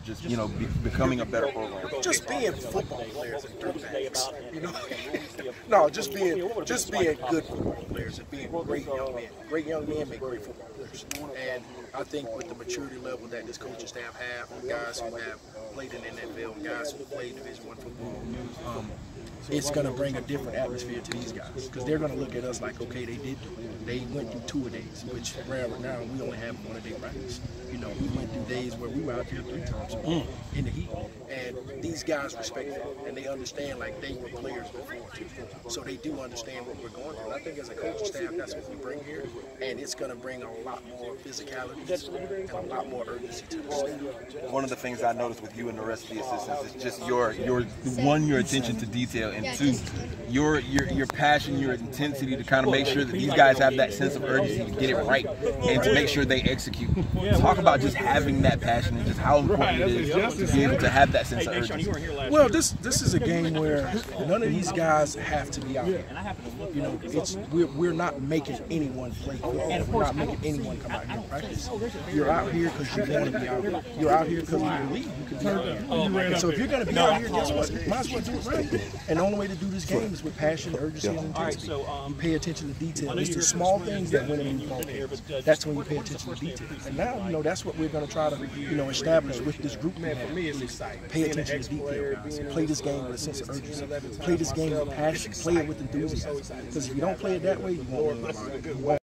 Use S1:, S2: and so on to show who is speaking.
S1: just, you know, becoming a better program?
S2: Just being football players and dirtbags, you know. No, just being good football players and being great young men. Great young men make great football players. And I think with the maturity level that this coaching staff have, guys who have played in the NFL, guys who played Division I football, it's going to bring a different atmosphere to these guys because they're going to look at us like, okay, they did do it. They went through two-a-days, which right now we only have one-a-day practice. You know, we went through days where we were out here 3 times a week in the heat, and these guys respect it, and they understand like they were players before too. So they do understand what we're going through. And I think as a coaching staff, that's what we bring here, and it's going to bring a lot more physicality and a lot more urgency to the staff.
S1: One of the things I noticed with you and the rest of the assistants is just your attention to detail, and 2, your passion, your intensity to kind of make sure that these guys have that sense of urgency to get it right and to make sure they execute. Talk about just having that passion and just how important it is to be able to have that sense of urgency.
S2: Well, this is a game where none of these guys have to be out here. You know, we're not making anyone play football. We're not making anyone come out here and practice. You're out here because you want to be out here. You're out here because you believe you can be out here. And so if you're going to be out here, guess what? You might as well do it right. And the only way to do this game is with passion, urgency, and intensity. You pay attention to detail. It's the small things that win in ball games. That's when you pay attention to detail. And now, you know, that's what we're going to try to, you know, establish with this group. Man, for me, it's exciting. Pay attention to detail, guys. Play this game with a sense of urgency. Play this game with passion. Play it with enthusiasm. Because if you don't play it that way, you won't win.